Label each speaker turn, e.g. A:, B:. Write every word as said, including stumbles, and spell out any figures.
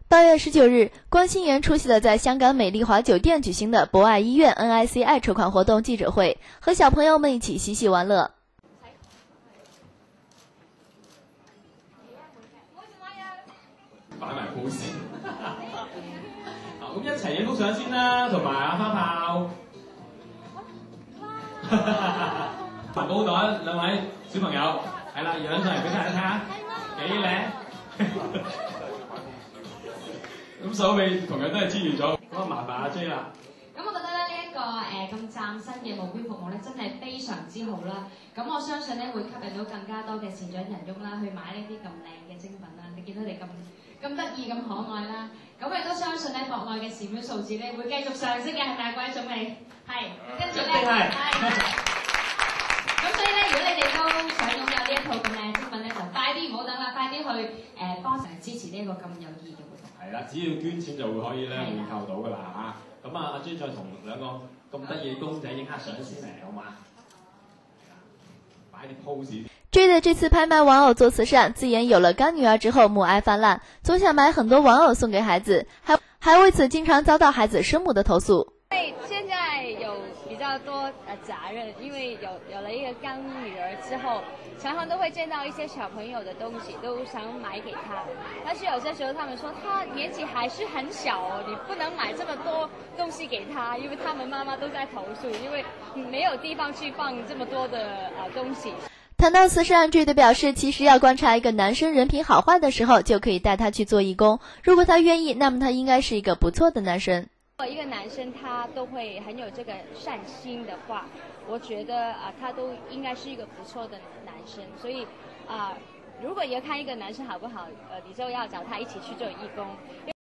A: 八月十九日，关心妍出席了在香港美丽华酒店举行的博爱医院 N I C I 筹款活动记者会，和小朋友们一起嬉戲玩樂。
B: 擺埋 pose 咁一齊影幅相先啦，同埋阿花炮。環保袋兩位小朋友，係啦，揚上嚟俾大家睇下，幾靚。咁手尾同樣都係支持咗，咁啊麻煩阿 J 啦。
C: 咁我覺得咧呢一個誒咁嶄新嘅募捐服務咧，真係非常之好啦。咁我相信咧會吸引到更加多嘅善長人翁啦，去買呢啲咁靚嘅精品啦。你見到佢哋咁咁得意咁可愛啦，咁我亦都相信咧國內嘅善款數字咧會繼續上升嘅，係咪啊？各位總理，係跟住咧係。咁所以咧，如果你哋都想擁有呢一套咁靚嘅精品咧，就快啲唔好等啦，快啲去誒幫成支持呢一個咁有意義嘅活動。
B: 係啦，只要捐錢就會可以咧回購到噶啦嚇。咁啊，阿 J 再同兩個咁得意嘅公仔影下相先嚟，好嘛？擺啲 pose。
A: J 的这次拍卖玩偶做慈善，自言有了干女儿之后母爱泛滥，总想买很多玩偶送给孩子，还还为此经常遭到孩子生母的投诉。
D: 因为现在有比较多呃责任，因为有有了一个干女儿之后，常常都会见到一些小朋友的东西，都想买给她。但是有些时候他们说她年纪还是很小哦，你不能买这么多东西给她，因为他们妈妈都在投诉，因为没有地方去放这么多的呃东西。
A: 谈到慈善，J 的表示，其实要观察一个男生人品好坏的时候，就可以带他去做义工。如果他愿意，那么他应该是一个不错的男生。
D: 如果一个男生他都会很有这个善心的话，我觉得啊、呃，他都应该是一个不错的男生。所以啊、呃，如果要看一个男生好不好，呃，你就要找他一起去做义工。